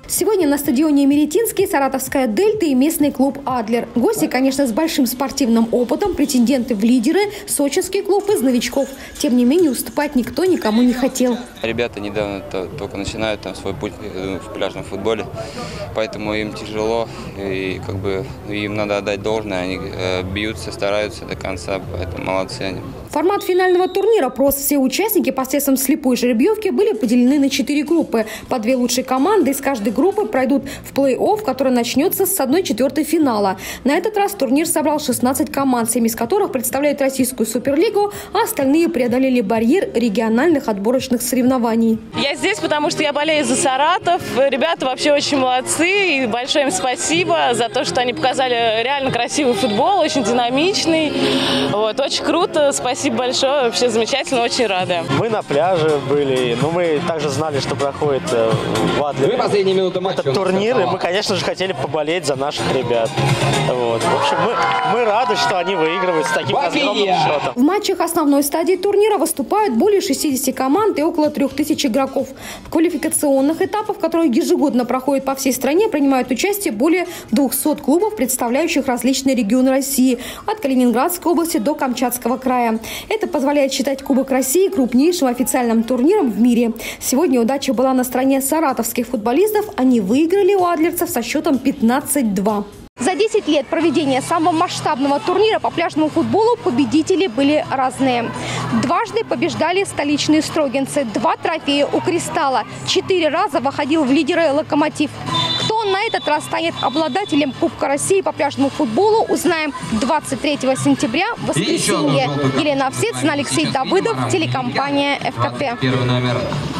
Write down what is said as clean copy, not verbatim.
Сегодня на стадионе Меретинский саратовская «Дельта» и местный клуб «Адлер». Гости, конечно, с большим спортивным опытом, претенденты в лидеры, сочинский клуб из новичков. Тем не менее, уступать никто никому не хотел. Ребята недавно только начинают свой путь в пляжном футболе, поэтому им тяжело, и им надо отдать должное. Они бьются, стараются до конца, поэтому молодцы они. Формат финального турнира прост. Все участники посредством слепой жеребьевки были поделены на 4 группы. По 2 лучшие команды из каждой группы пройдут в плей-офф, который начнется с 1/4 финала. На этот раз турнир собрал 16 команд, 7 из которых представляют российскую суперлигу, а остальные преодолели барьер региональных отборочных соревнований. Я здесь, потому что я болею за Саратов. Ребята вообще очень молодцы. И большое им спасибо за то, что они показали реально красивый футбол, очень динамичный. Очень круто. Спасибо большое. Вообще замечательно, очень рада. Мы на пляже были, но мы также знали, что проходит в Адлере этот турнир, и мы, конечно же, хотели поболеть за наших ребят. В общем, мы рады, что они выигрывают с таким разгромным счетом. В матчах основной стадии турнира выступают более 60 команд и около 3000 игроков. В квалификационных этапах, которые ежегодно проходят по всей стране, принимают участие более 200 клубов, представляющих различные регионы России, от Калининградской области до Камчатского края. Это позволяет считать Кубок России крупнейшим официальным турниром в мире. Сегодня удача была на стороне саратовских футболистов. Они выиграли у адлерцев со счетом 15-2. За 10 лет проведения самого масштабного турнира по пляжному футболу победители были разные. Дважды побеждали столичные строгинцы, 2 трофея у «Кристалла», 4 раза выходил в лидеры «Локомотив». Кто на этот раз станет обладателем Кубка России по пляжному футболу, узнаем 23 сентября, в воскресенье. Елена Овсецина, Алексей Давыдов, телекомпания ФКП.